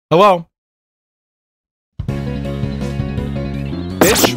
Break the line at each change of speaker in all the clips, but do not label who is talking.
Hello? Bitch?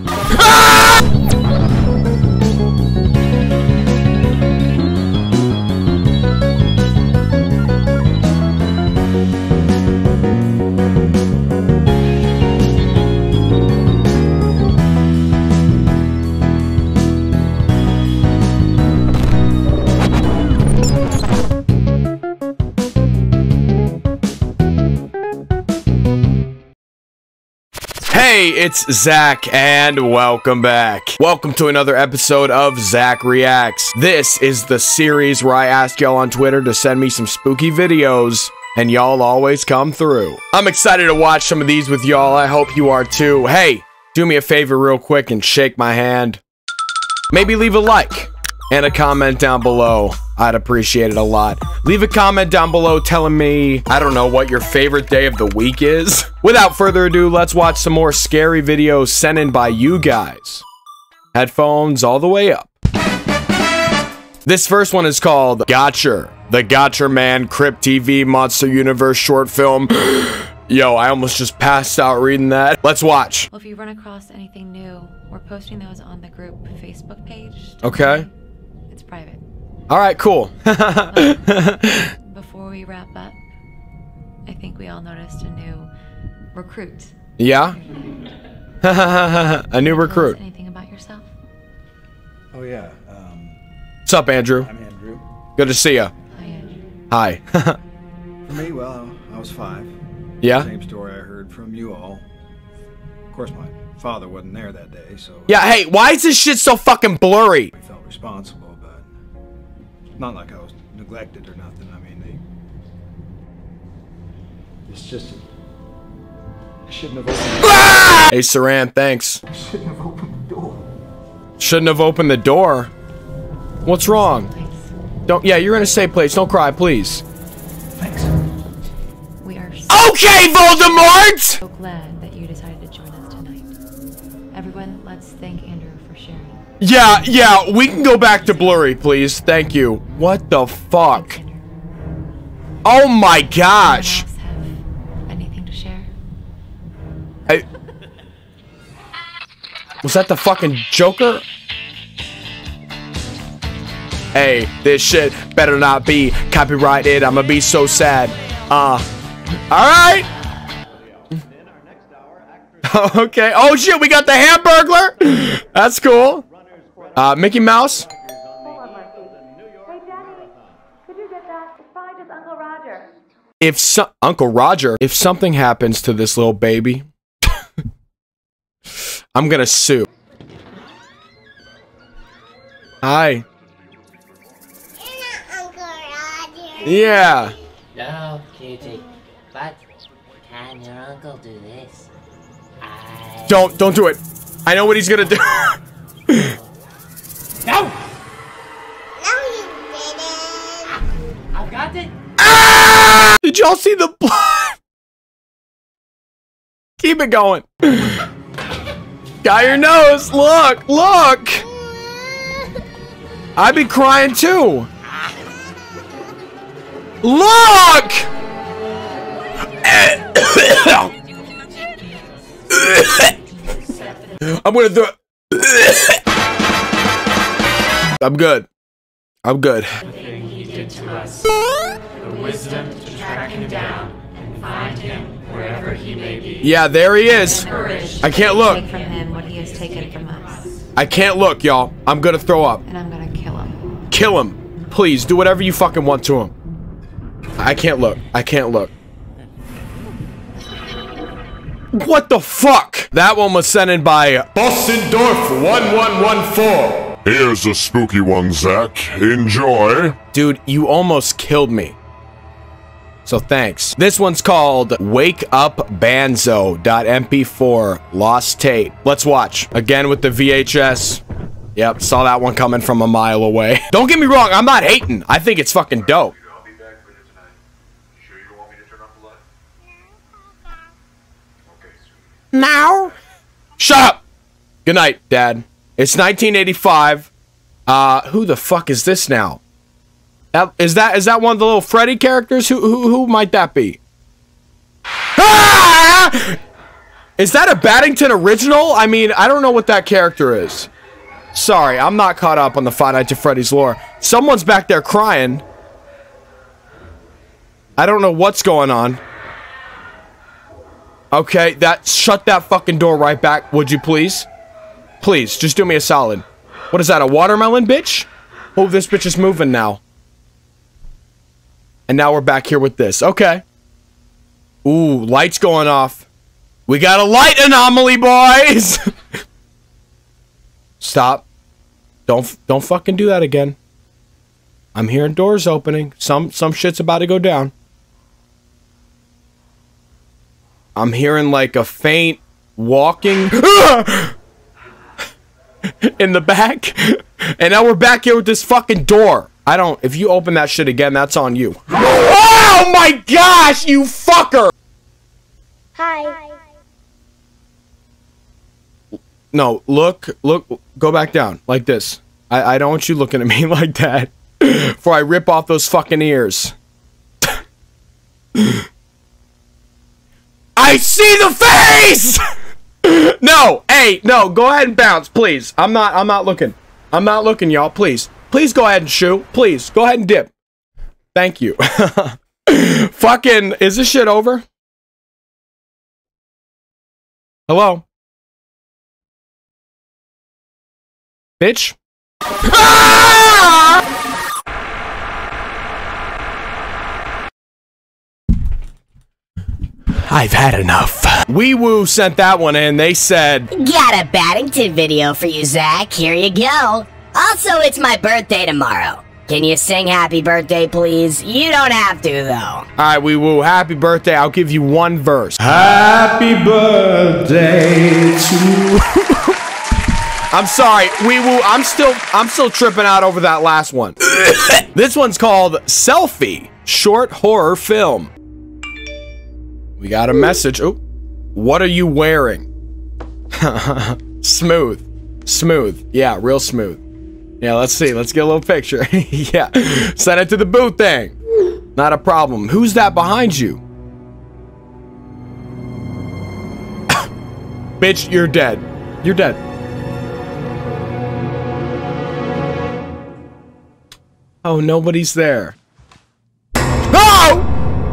Hey, it's Zach, and welcome back. Welcome to another episode of Zach Reacts. This is the series where I ask y'all on Twitter to send me some spooky videos, and y'all always come through. I'm excited to watch some of these with y'all. I hope you are too. Hey, do me a favor real quick and shake my hand. Maybe leave a like and a comment down below. I'd appreciate it a lot. Leave a comment down below telling me, I don't know, what your favorite day of the week is. Without further ado, let's watch some more scary videos sent in by you guys. Headphones all the way up. This first one is called Gotcher, the Gotcher Man Crypt TV Monster Universe short film. Yo, I almost just passed out reading that. Let's watch.
Well, if you run across anything new, we're posting those on the group Facebook page.
Okay.
It's private.
All right, cool.
Before we wrap up, I think we all noticed a new recruit.
Yeah? A new recruit.
Anything about yourself?
Oh yeah.
What's up, Andrew?
I'm Andrew.
Good to see ya.
Hi, Andrew.
Hi.
For me, well, I was 5.
Yeah?
Same story I heard from you all. Of course, my father wasn't there that day, so
Yeah, hey, why is this shit so fucking blurry?
I felt responsible, but not like I was neglected or nothing. I mean, it's just I shouldn't have opened.
Hey, Saran, thanks.
I shouldn't have opened the door.
Shouldn't have opened the door. What's wrong?
Thanks.
Don't. Yeah, you're in a safe place. Don't cry, please.
Thanks.
We are
Okay, Voldemort!
so glad that you decided to join us tonight. Everyone, let's thank Andrew for sharing.
Yeah, we can go back to blurry, please. Thank you. What the fuck?
Andrew.
Oh my gosh.
Anyone else have anything to share?
Was that the fucking Joker? Hey, this shit better not be copyrighted. I'ma be so sad. Alright. Okay. Oh shit, we got the Hamburglar. That's cool. Mickey Mouse.
Hold on, Marcy. Hey, Daddy, could you get that? It's probably just Uncle Roger.
Uncle Roger, if something happens to this little baby, I'm gonna sue. Hi.
Uncle Roger.
Yeah.
No, cutie. But can your uncle do this?
Don't do it. I know what he's gonna do.
No!
No, you didn't.
I've got it!
Ah! Did y'all see the blood? Keep it going. Got your nose. Look. I'd be crying too. Look! I'm gonna throw. I'm good.
Everything he did to us, the wisdom to track him down and find him wherever he may be.
Yeah, there he is.
Courage.
I can't look.
Take from him what he has taken from us.
I can't look, y'all. I'm gonna throw up.
And I'm gonna kill him.
Kill him. Please, do whatever you fucking want to him. I can't look. What the fuck? That one was sent in by Bostendorf1114.
Here's a spooky one, Zach. Enjoy.
Dude, you almost killed me. So thanks. This one's called wakeupbanzo.mp4 lost tape. Let's watch. Again with the VHS. Yep, saw that one coming from a mile away. Don't get me wrong, I'm not hating. I think it's fucking dope.
I'll be back later tonight. You sure you don't want me to turn off the light? Okay, sweetie.
Now? Shut up! Good night, Dad. It's 1985. Who the fuck is this now? Is that one of the little Freddy characters? Who might that be? Is that a Baddington original? I mean, I don't know what that character is. Sorry, I'm not caught up on the Five Nights at Freddy's lore. Someone's back there crying. I don't know what's going on. Okay, shut that fucking door right back, would you please? Please, just do me a solid. What is that, a watermelon, bitch? Oh, this bitch is moving now. And now we're back here with this. Okay. Ooh, lights going off. We got a light anomaly, boys! Stop. Don't fucking do that again. I'm hearing doors opening. Some shit's about to go down. I'm hearing like a faint walking in the back. And now we're back here with this fucking door. If you open that shit again, that's on you. Oh my gosh, you fucker!
Hi.
No, look, go back down, like this. I don't want you looking at me like that. Before I rip off those fucking ears. I see the face! No, hey, no, go ahead and bounce, please. I'm not looking. I'm not looking, y'all, please. Please go ahead and shoot. Please, go ahead and dip. Thank you. Fucking, is this shit over? Hello? Bitch? Ah! I've had enough. WeWoo sent that one in. They said,
got a Baddington video for you, Zach. Here you go. Also, it's my birthday tomorrow. Can you sing happy birthday, please? You don't have to, though.
Alright, WeWoo, happy birthday. I'll give you one verse. Happy birthday to... I'm sorry, WeWoo, I'm still tripping out over that last one. This one's called Selfie, short horror film. We got a message. Oh, what are you wearing? Smooth. Yeah, real smooth. Yeah, let's see. Let's get a little picture. Yeah, send it to the booth thing. Not a problem. Who's that behind you? Bitch, you're dead. You're dead. Oh, nobody's there. Oh!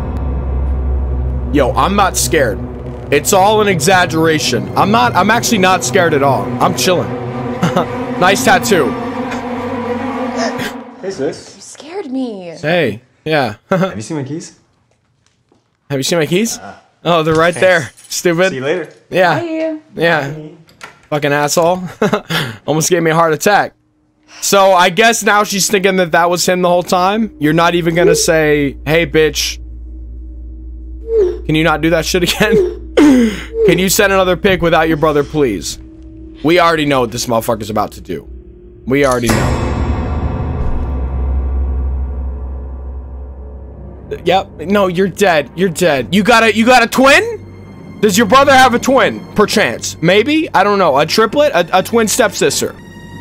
Yo, I'm not scared. It's all an exaggeration. I'm actually not scared at all. I'm chilling. Nice tattoo.
Hey, sis.
You scared me.
Hey, yeah.
Have you seen my keys?
Have you seen my keys? Oh, they're right there. Stupid.
See you later.
Yeah.
Bye.
Yeah.
Bye.
Fucking asshole. Almost gave me a heart attack. So I guess now she's thinking that that was him the whole time. You're not even gonna say, hey, bitch. Can you not do that shit again? Can you send another pic without your brother, please? We already know what this motherfucker's about to do. We already know. Yep. No, you're dead. You're dead. You got a twin? Does your brother have a twin? Perchance. Maybe? I don't know. A triplet? A twin stepsister.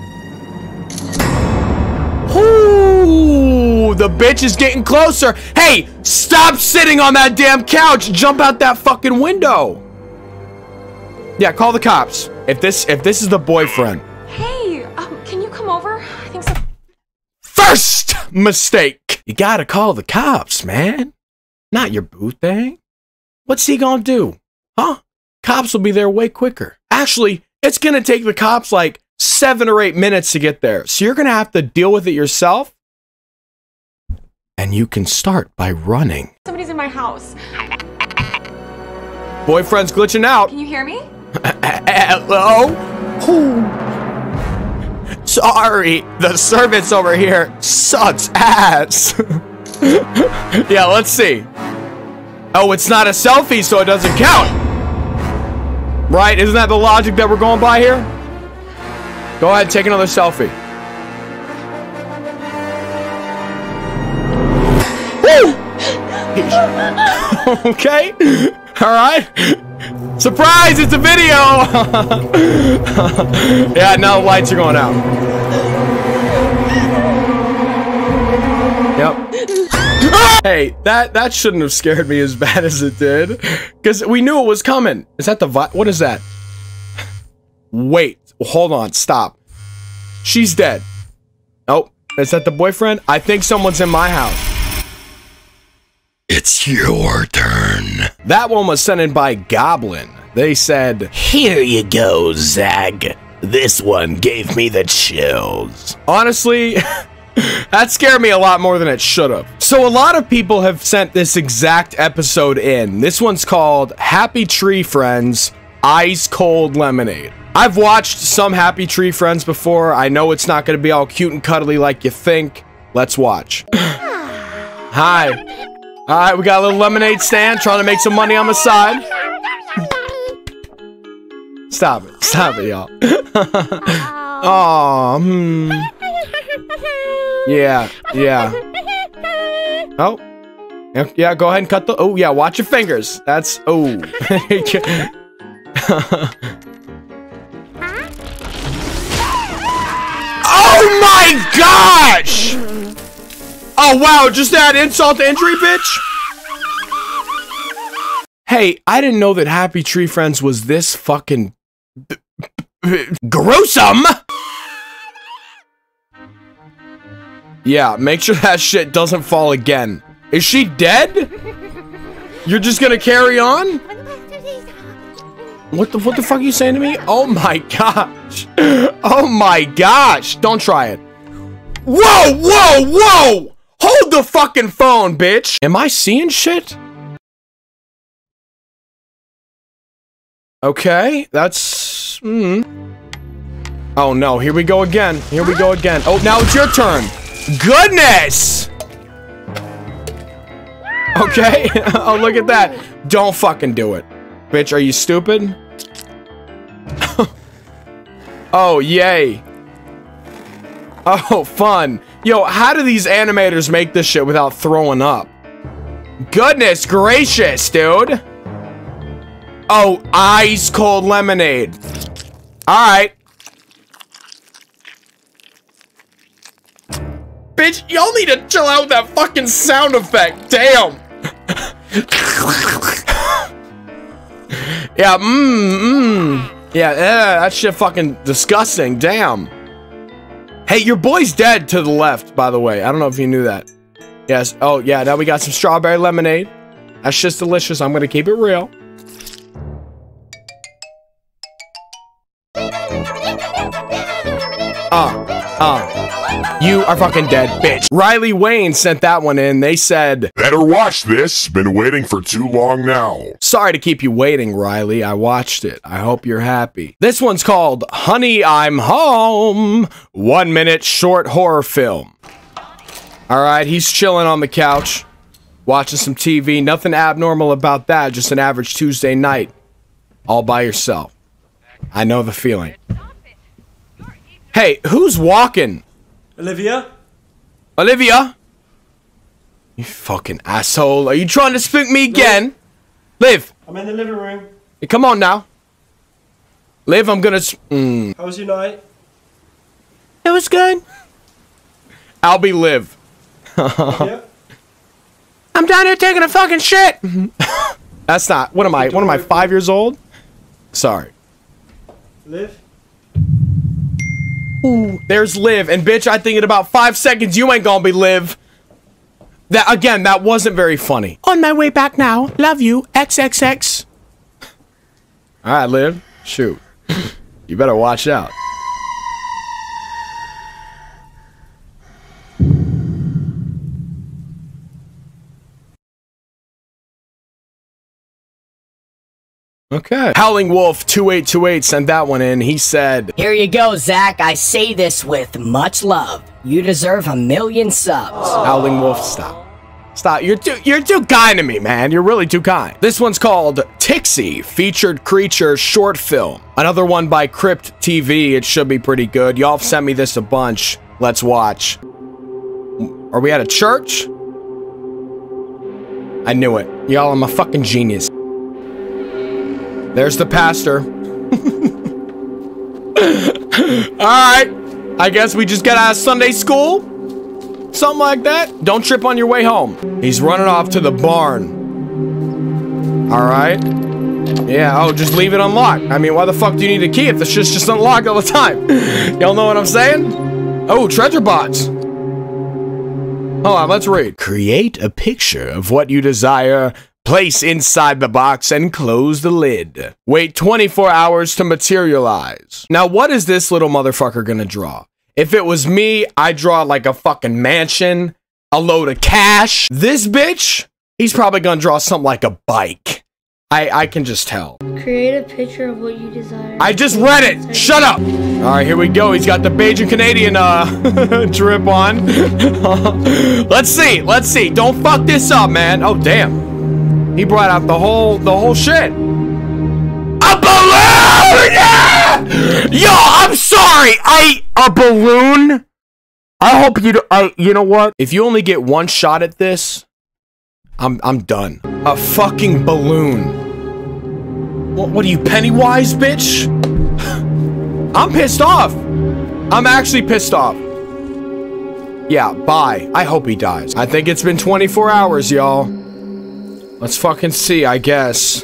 Ooh, the bitch is getting closer. Hey, stop sitting on that damn couch. Jump out that fucking window. Yeah, call the cops. If this is the boyfriend.
Hey, can you come over? I think so.
First mistake. You gotta call the cops, man. Not your boo thing. What's he gonna do? Huh? Cops will be there way quicker. Actually, it's gonna take the cops like 7 or 8 minutes to get there. So you're gonna have to deal with it yourself. And you can start by running.
Somebody's in my house.
Boyfriend's glitching out.
Can you hear me?
Hello? Sorry, the service over here sucks ass. Yeah, let's see. Oh, it's not a selfie, so it doesn't count. Right? Isn't that the logic that we're going by here? Go ahead, take another selfie. Woo! Okay. All right. Surprise! It's a video. Yeah, now the lights are going out. Yep. Ah! Hey, that shouldn't have scared me as bad as it did. Because we knew it was coming. Is that the what is that? Wait, hold on, stop. She's dead. Oh, is that the boyfriend? I think someone's in my house. It's your turn. That one was sent in by Goblin. They said, "Here you go, Zach. This one gave me the chills." Honestly, that scared me a lot more than it should have. So a lot of people have sent this exact episode in. This one's called Happy Tree Friends, Ice Cold Lemonade. I've watched some Happy Tree Friends before. I know it's not going to be all cute and cuddly like you think. Let's watch. Hi. All right, we got a little lemonade stand, trying to make some money on the side. Stop it, y'all. Aw, Yeah. Oh. Yeah, go ahead and cut the... Oh, yeah, watch your fingers. That's... Oh. Oh my gosh! Oh, wow, just add insult to injury, bitch? Hey, I didn't know that Happy Tree Friends was this fucking... gruesome! Yeah, make sure that shit doesn't fall again. Is she dead? You're just gonna carry on? What the fuck are you saying to me? Oh my gosh. Oh my gosh. Don't try it. Whoa! Hold the fucking phone, bitch. Am I seeing shit? Okay, that's... Oh no, here we go again. Oh, now it's your turn. Goodness! Okay. Oh, look at that. Don't fucking do it. Bitch, are you stupid? Oh, yay. Oh, fun. Yo, how do these animators make this shit without throwing up? Goodness gracious, dude. Oh, ice cold lemonade. Alright. Bitch, y'all need to chill out with that fucking sound effect. Damn. Yeah, Yeah, that shit fucking disgusting. Damn. Hey, your boy's dead to the left, by the way. I don't know if you knew that. Yes. Oh, yeah, now we got some strawberry lemonade. That's just delicious. I'm gonna keep it real. You are fucking dead, bitch. Riley Wayne sent that one in. They said,
"Better watch this. Been waiting for too long now."
Sorry to keep you waiting, Riley. I watched it. I hope you're happy. This one's called Honey, I'm Home. 1 minute short horror film. All right, he's chilling on the couch, watching some TV. Nothing abnormal about that. Just an average Tuesday night, all by yourself. I know the feeling. Hey, who's walking?
Olivia?
Olivia? You fucking asshole. Are you trying to spook me again? Liv.
I'm in the living room.
Hey, come on now. Liv, I'm gonna...
How was your night?
It was good. I'll be Liv.
Yeah.
I'm down here taking a fucking shit. That's not... What am I 5 years old? Sorry.
Liv?
Ooh, there's Liv. And bitch, I think in about 5 seconds you ain't gonna be Liv. That, again, that wasn't very funny. On my way back now. Love you. XXX. Alright, Liv. Shoot. You better watch out. Okay. Howling Wolf 2828 sent that one in. He said,
"Here you go, Zach. I say this with much love. You deserve 1 million subs."
Howling Wolf, stop. Stop. You're too kind to me, man. You're really too kind. This one's called Tixie, Featured Creature Short Film. Another one by Crypt TV. It should be pretty good. Y'all have sent me this a bunch. Let's watch. Are we at a church? I knew it. Y'all, I'm a fucking genius. There's the pastor. Alright. I guess we just got out of Sunday school. Something like that. Don't trip on your way home. He's running off to the barn. All right. Yeah, oh, just leave it unlocked. I mean, why the fuck do you need a key if the shit's just unlocked all the time? Y'all know what I'm saying? Oh, treasure bots. Hold on, let's read. Create a picture of what you desire. Place inside the box and close the lid. Wait 24 hours to materialize. Now, what is this little motherfucker gonna draw? If it was me, I'd draw like a fucking mansion, a load of cash. This bitch, he's probably gonna draw something like a bike. I can just tell.
Create a picture of what you desire.
I just read it! Shut up! Alright, here we go. He's got the Bajan Canadian drip on. Let's see, let's see. Don't fuck this up, man. Oh damn. He brought out the whole shit. A balloon! Yeah! Yo, I'm sorry! A balloon? I hope you you know what? If you only get one shot at this, I'm done. A fucking balloon. What are you, Pennywise, bitch? I'm pissed off. I'm actually pissed off. Yeah, bye. I hope he dies. I think it's been 24 hours, y'all. Let's fucking see, I guess.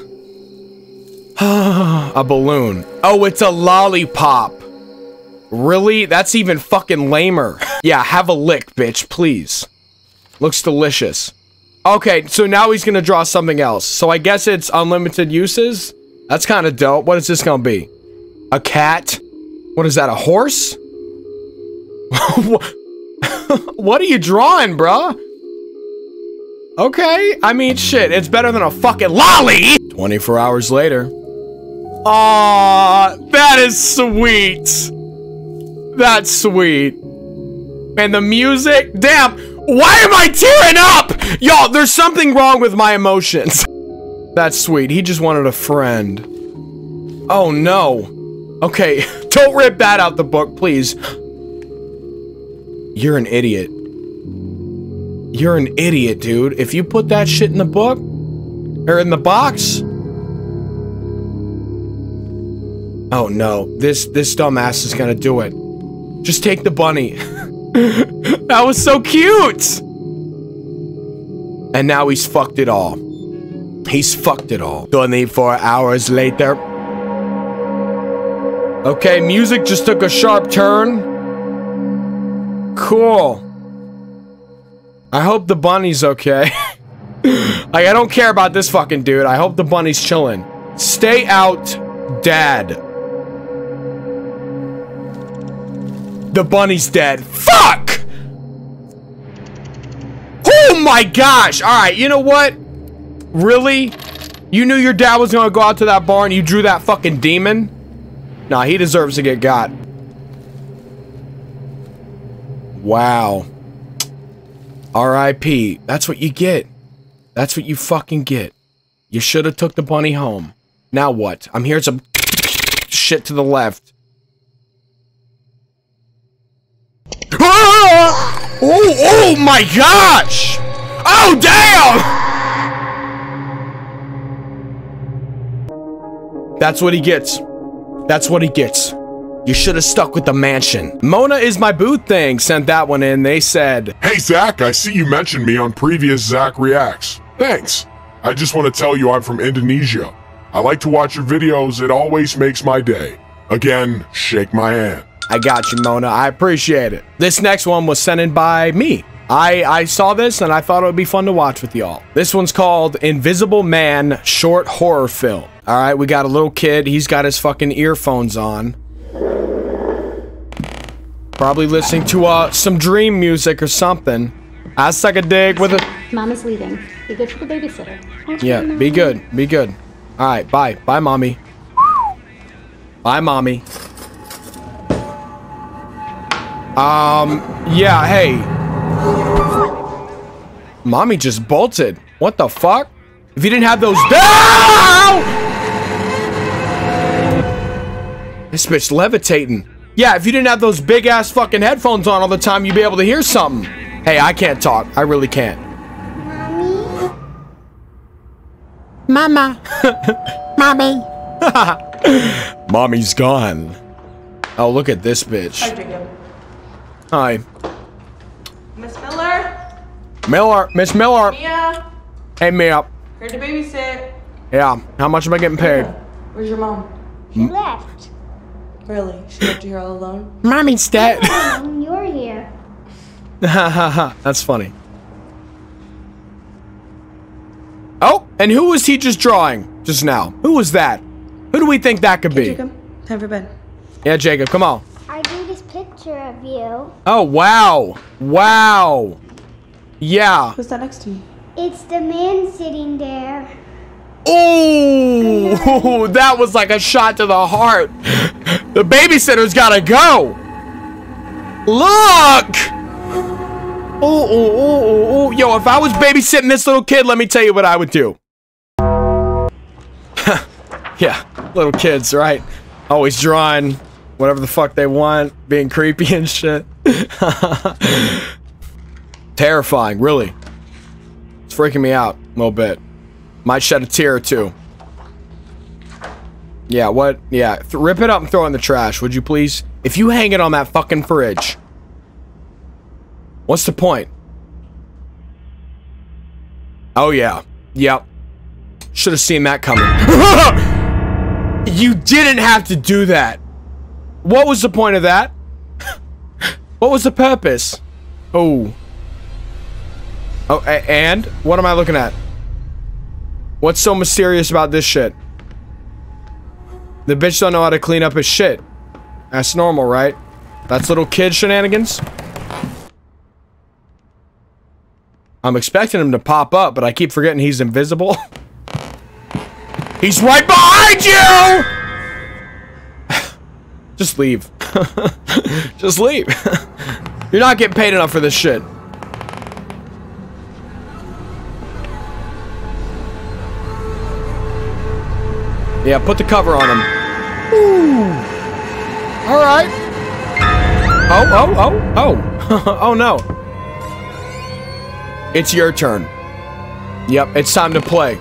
A balloon. Oh, it's a lollipop. Really? That's even fucking lamer. Yeah, have a lick, bitch, please. Looks delicious. Okay, so now he's gonna draw something else. So I guess it's unlimited uses? That's kind of dope. What is this gonna be? A cat? What is that, a horse? What are you drawing, bruh? Okay, I mean, shit, it's better than a fucking lolly! 24 hours later. Aww, that is sweet. That's sweet. And the music, damn, why am I tearing up? Y'all, there's something wrong with my emotions. That's sweet, he just wanted a friend. Oh no. Okay, don't rip that out the book, please. You're an idiot. You're an idiot, dude. If you put that shit in the book, or in the box. Oh no, this dumbass is gonna do it. Just take the bunny. That was so cute! And now he's fucked it all. He's fucked it all. 24 hours later. Okay, music just took a sharp turn. Cool. I hope the bunny's okay. Like, I don't care about this fucking dude. I hope the bunny's chilling. Stay out, Dad. The bunny's dead. Fuck! Oh my gosh! Alright, you know what? Really? You knew your dad was gonna go out to that bar and you drew that fucking demon? Nah, he deserves to get got. Wow. R.I.P. That's what you get. That's what you fucking get. You should have took the bunny home. Now what? I'm hearing some shit to the left. Ah! Oh my gosh! Oh damn! That's what he gets. That's what he gets. You should have stuck with the mansion. Mona is my booth thing sent that one in. They said,
"Hey Zach, I see you mentioned me on previous Zach Reacts. Thanks. I just want to tell you I'm from Indonesia. I like to watch your videos. It always makes my day. Again, shake my hand."
I got you, Mona. I appreciate it. This next one was sent in by me. I saw this and I thought it would be fun to watch with y'all. This one's called Invisible Man Short Horror Film. All right, we got a little kid. He's got his fucking earphones on. Probably listening to some dream music or something. I suck a dig with it.
Mama's leaving. Be good for the babysitter.
Yeah, be good. Be good. All right, bye. Bye, Mommy. Bye, Mommy. Yeah, hey. Mommy just bolted. What the fuck? If you didn't have those... Ow! This bitch levitating. Yeah, if you didn't have those big-ass fucking headphones on all the time, you'd be able to hear something. Hey, I can't talk. I really can't.
Mama. Mommy.
Mommy's gone. Oh, look at this bitch.
Hi, Jacob.
Hi.
Miss Miller?
Miller, Miss Miller.
Mia,
Hey, Mia.
here to babysit.
Yeah, how much am I getting paid?
Where's your mom?
She left.
Really? She left you here all alone?
Mommy's dead.
You're here.
That's funny. Oh, and who was he just drawing just now? Who was that? Who do we think that could be?
Jacob, time for bed.
Yeah, Jacob, come on.
I drew this picture of you.
Oh, wow. Wow. Yeah.
Who's that next to me?
It's the man sitting there.
Oh, that was like a shot to the heart. The babysitter's gotta go. Look. Oh. Yo, if I was babysitting this little kid, let me tell you what I would do. Yeah, little kids, right? Always drawing whatever the fuck they want, being creepy and shit. Terrifying, really. It's freaking me out a little bit. Might shed a tear or two. Yeah, what? Yeah, rip it up and throw it in the trash, would you please? If you hang it on that fucking fridge, what's the point? Oh, yeah. Yep. Should have seen that coming. You didn't have to do that. What was the point of that? What was the purpose? Oh. Oh, and? What am I looking at? What's so mysterious about this shit? The bitch don't know how to clean up his shit. That's normal, right? That's little kid shenanigans. I'm expecting him to pop up, but I keep forgetting he's invisible. He's right behind you! Just leave. Just leave. You're not getting paid enough for this shit. Yeah, put the cover on him. Ooh. All right. Oh. Oh no. It's your turn. Yep, it's time to play.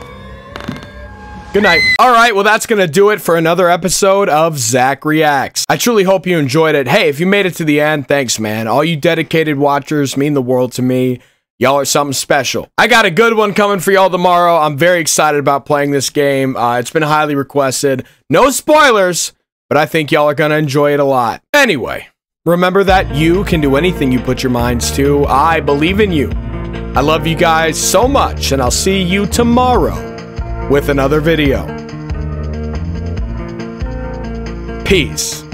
Good night. All right, well, that's gonna do it for another episode of Zach Reacts. I truly hope you enjoyed it. Hey, if you made it to the end, thanks, man. All you dedicated watchers mean the world to me. Y'all are something special. I got a good one coming for y'all tomorrow. I'm very excited about playing this game. It's been highly requested. No spoilers, but I think y'all are gonna enjoy it a lot. Anyway, remember that you can do anything you put your minds to. I believe in you. I love you guys so much, and I'll see you tomorrow with another video. Peace.